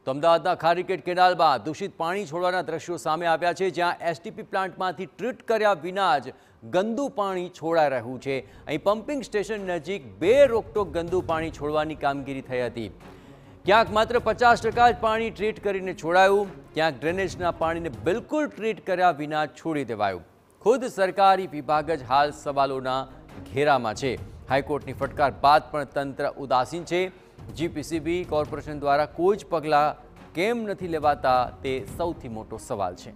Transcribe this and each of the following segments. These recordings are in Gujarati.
તો અમદાવાદના ખારીકેટ કેનાલમાં દૂષિત પાણી છોડવાના દ્રશ્યો સામે આવ્યા છે, જ્યાં એસટીપી પ્લાન્ટમાંથી ટ્રીટ કર્યા વિના જ ગંદુ પાણી છોડાઈ રહ્યું છે। અહીં પમ્પિંગ સ્ટેશન નજીક બે રોકટોક ગંદુ પાણી છોડવાની કામગીરી થઈ હતી। ક્યાંક માત્ર 50% જ પાણી ટ્રીટ કરીને છોડાયું, ક્યાંક ડ્રેનેજના પાણીને બિલકુલ ટ્રીટ કર્યા વિના છોડી દેવાયું। ખુદ સરકારી વિભાગ જ હાલ સવાલોના ઘેરામાં છે। હાઈકોર્ટની ફટકાર બાદ પણ તંત્ર ઉદાસીન છે। જીપીસીબી કોર્પોરેશન દ્વારા કોઈ જ પગલાં કેમ નથી લેવાતા, તે સૌથી મોટો સવાલ છે।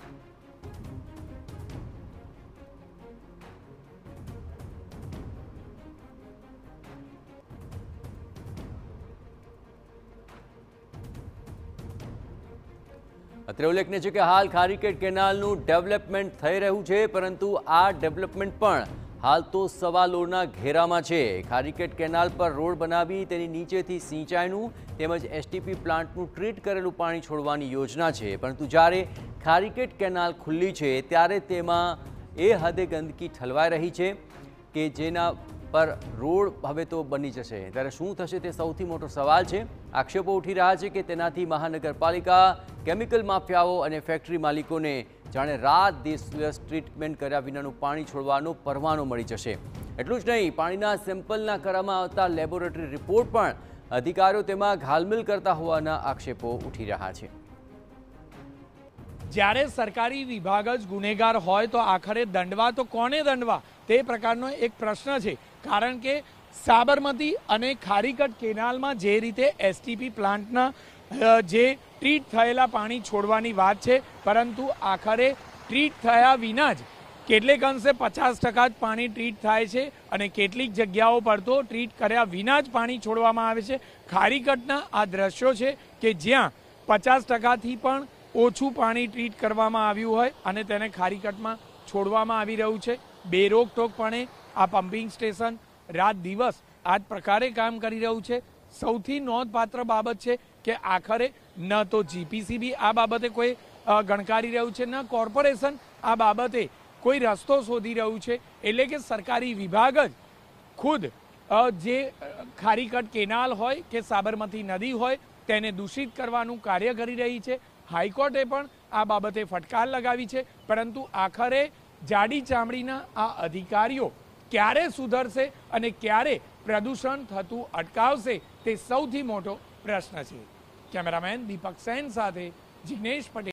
અત્રે ઉલ્લેખનીય છે કે હાલ ખારીકેટ કેનાલનું ડેવલપમેન્ટ થઈ રહ્યું છે, પરંતુ આ ડેવલપમેન્ટ પણ હાલ તો સવાલોના ઘેરામાં છે। ખારીકેટ કેનાલ પર રોડ બનાવી તેની નીચેથી સિંચાઈનું તેમજ એસટીપી પ્લાન્ટનું ટ્રીટ કરેલું પાણી છોડવાની યોજના છે, પરંતુ જ્યારે ખારીકેટ કેનાલ ખુલ્લી છે ત્યારે તેમાં એ હદે ગંદકી ઠલવાઈ રહી છે કે જેના પર રોડ હવે તો બની જશે। ત્યારે શું થશે તે સૌથી મોટો સવાલ છે। આક્ષેપો ઉઠી રહ્યા છે કે તેનાથી મહાનગરપાલિકા, કેમિકલ માફિયાઓ અને ફેક્ટરી માલિકોને જાણે રાત દિવસ ટ્રીટમેન્ટ કર્યા વિનાનું પાણી છોડવાનો પરવાનો મળી જશે। એટલું જ નહીં, પાણીના સેમ્પલના કરવામાં આવતા લેબોરેટરી રિપોર્ટ પણ અધિકારીઓ તેમાં ઘાલમેલ કરતા હોવાના આક્ષેપો ઉઠી રહ્યા છે। જ્યારે સરકારી વિભાગ જ ગુનેગાર હોય તો આખરે દંડવા તો કોને દંડવા, તે પ્રકારનો એક પ્રશ્ન છે। કારણ કે સાબરમતી અને ખારીકટ કેનાલમાં જે રીતે એસટીપી પ્લાન્ટના જે ટ્રીટ થયેલા પાણી છોડવાની વાત છે, પરંતુ આખરે ટ્રીટ થયા વિના જ કેટલેક અંશે 50% જ પાણી ટ્રીટ થાય છે અને કેટલીક જગ્યાઓ પર તો ટ્રીટ કર્યા વિના જ પાણી છોડવામાં આવે છે। ખારીકટના આ દ્રશ્યો છે કે જ્યાં 50%થી પણ ઓછું પાણી ટ્રીટ કરવામાં આવ્યું હોય અને તેને ખારીકટમાં છોડવામાં આવી રહ્યું છે। બેરોકટોકપણે આ પમ્પિંગ સ્ટેશન રાત દિવસ આ જ પ્રકારે કામ કરી રહ્યું છે। સૌથી નોંધપાત્ર બાબત છે કે આખરે ન તો જીપીસીબી આ બાબતે કોઈ ગણકારી રહ્યું છે, ન કોર્પોરેશન આ બાબતે કોઈ રસ્તો શોધી રહ્યું છે। એટલે કે સરકારી વિભાગ જ ખુદ જે ખારીકટ કેનાલ હોય કે સાબરમતી નદી હોય તેને દૂષિત કરવાનું કાર્ય કરી રહી છે। હાઈકોર્ટે પણ આ બાબતે ફટકાર લગાવી છે, પરંતુ આખરે જાડી ચામડીના આ અધિકારીઓ ક્યારે સુધરશે અને ક્યારે પ્રદૂષણ થતું અટકાવશે, તે સૌથી મોટો પ્રશ્ન છે। કેમેરામેન દીપક સેન સાથે જિગ્નેશ પટેલ।